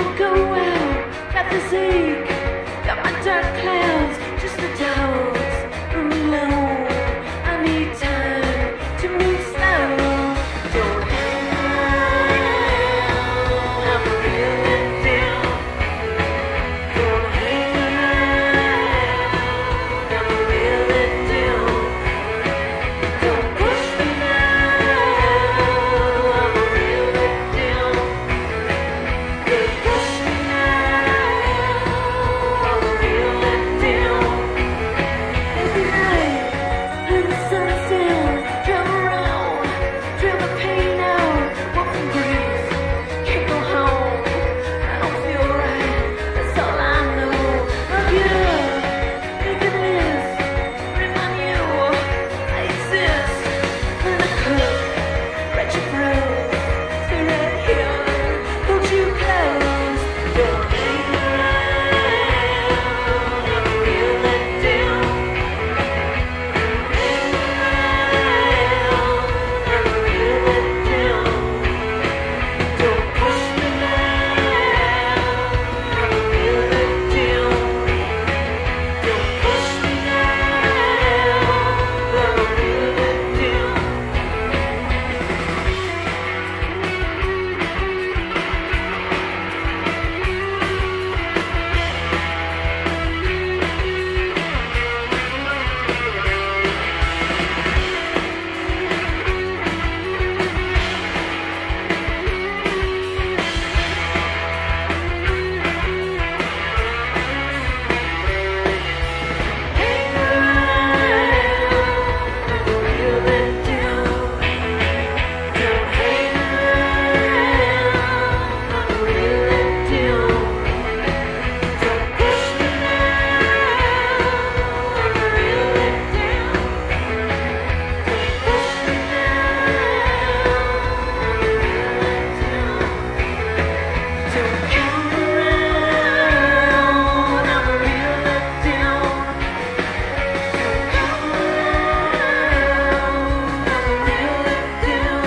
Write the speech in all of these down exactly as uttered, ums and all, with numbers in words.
won't go well. Got this ache, got my dark clouds, just the doubts from alone. I need time to move slow. Don't hang around, I'm feeling down. Don't hang around, I'm feeling down. Don't push me now, I'm feeling down. Don't push me now, I'm feeling down. Every night, when the sun's down, drive around, drive the pain out, walk some breeze, can't go home. I don't feel right, that's all I know. I'll get up, make a list, remind you I exist. When I cook, write your prose, stay right here, hold you close. Don't hang around, I'm feeling down. Hang around, I'm feeling down. Don't push me now, I'm feeling down. Don't push me now, I'm feeling down. Hang around, I'm feeling down. Don't hang around, I'm feeling down. Don't push me now, I'm feeling down. Don't push me now, I'm feeling down. Don't come around, I'm feeling down. Don't come around, I'm feeling down.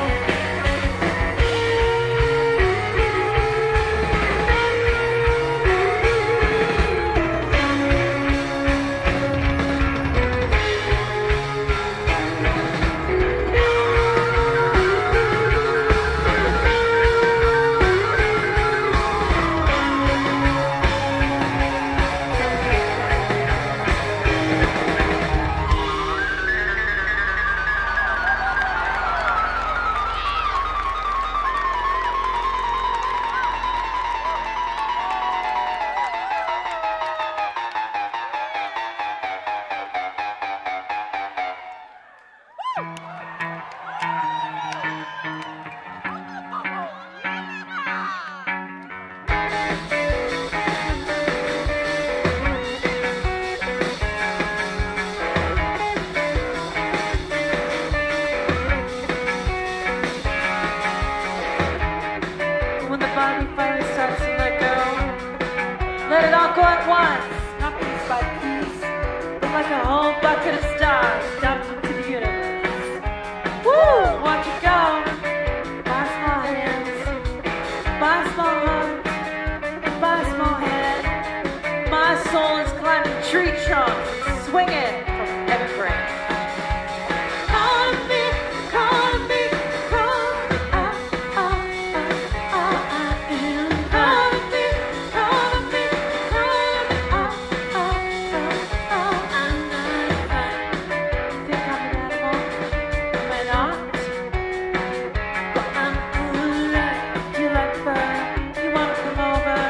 When the body finally starts to let go, let it all go at once, not piece by piece, but like a whole bucket of stars dumped into the universe. Woo! Watch it go. My small hands, my small heart, my small head. My soul is climbing tree trunks, swinging from every branch. Call me, call me, call me, ah, ah, ah, ah, I am. Call me, call me, call me, ah, ah, ah, ah, I'm not fine. Think I'm an animal? Am I not? But I'm alright. Do you like fur? You wanna come over?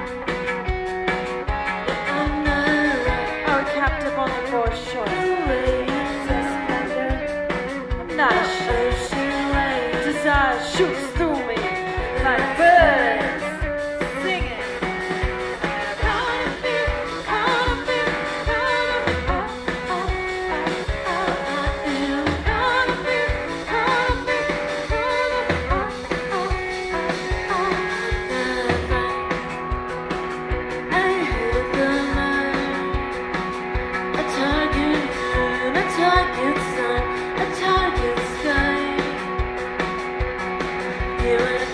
I'm not right. Are we captive on the forest shore? I'm not ashamed. Desire shoots through me like birds singing. Call me, call me, call me, ah, ah, ah, ah, I am. Call me, call me, call me, ah, ah, ah, ah, I hit the line. A target moon, a target sun, a target sky. You and